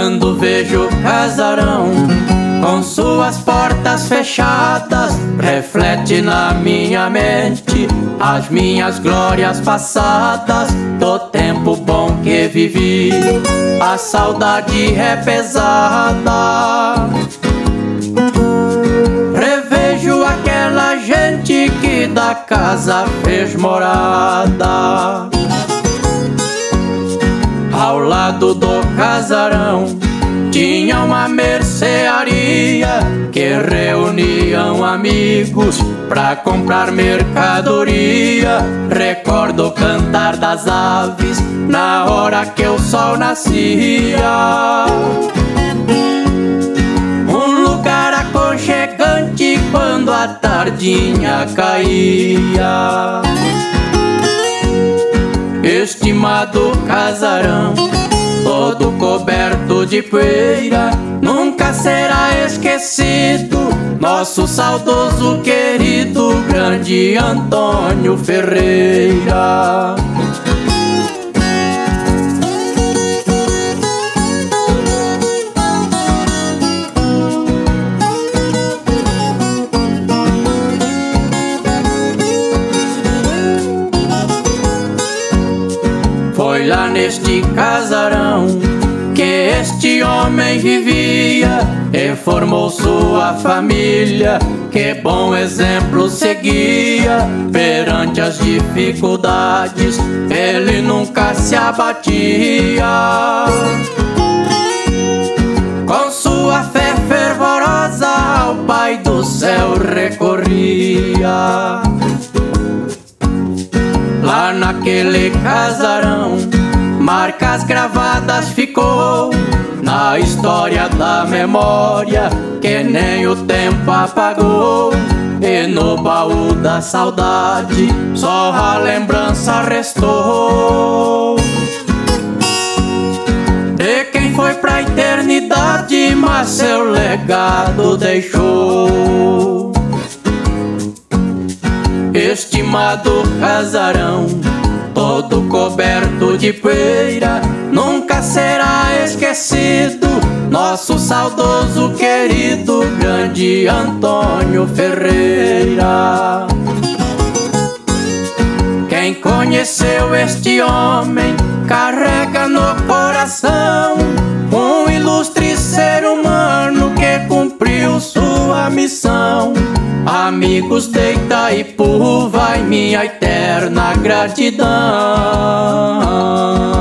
Quando vejo o casarão com suas portas fechadas, reflete na minha mente as minhas glórias passadas, do tempo bom que vivi. A saudade é pesada. Revejo aquela gente que da casa fez morada. Ao lado do casarão tinha uma mercearia que reuniam amigos pra comprar mercadoria. Recordo o cantar das aves na hora que o sol nascia. Um lugar aconchegante quando a tardinha caía. Estimado casarão, todo coberto de poeira, nunca será esquecido nosso saudoso querido grande Antônio Ferreira. Foi lá neste casarão que este homem vivia e formou sua família, que bom exemplo seguia. Perante as dificuldades ele nunca se abatia. Com sua fé fervorosa ao Pai do céu recorria. Lá naquele casarão marcas gravadas ficou na história da memória, que nem o tempo apagou. E no baú da saudade só a lembrança restou de quem foi pra eternidade, mas seu legado deixou. Estimado casarão, todo coberto de poeira, nunca será esquecido nosso saudoso querido grande Antônio Ferreira. Quem conheceu este homem carrega no coração um ilustre ser humano que cumpriu sua missão. Amigos de Itaipu, vai minha eterna gratidão.